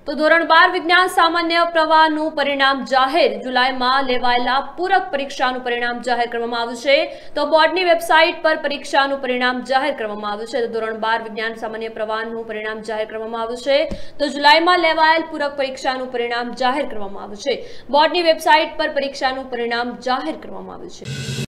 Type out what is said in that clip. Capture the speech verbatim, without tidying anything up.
તો ધોરણ બાર વિજ્ઞાન સામાન્ય પ્રવાહનું પરિણામ જાહેર. જુલાઈમાં લેવાયેલા પૂરક પરીક્ષાનું પરિણામ જાહેર કરવામાં આવ્યું છે. તો બોર્ડની વેબસાઇટ પર પરીક્ષાનું પરિણામ જાહેર કરવામાં આવ્યું છે. તો ધોરણ બાર વિજ્ઞાન સામાન્ય પ્રવાહનું પરિણામ જાહેર કરવામાં આવ્યું છે. તો જુલાઈમાં લેવાયેલ પૂરક પરીક્ષાનું પરિણામ જાહેર કરવામાં આવ્યું છે. બોર્ડની વેબસાઇટ પર પરીક્ષાનું પરિણામ જાહેર કરવામાં આવ્યું છે.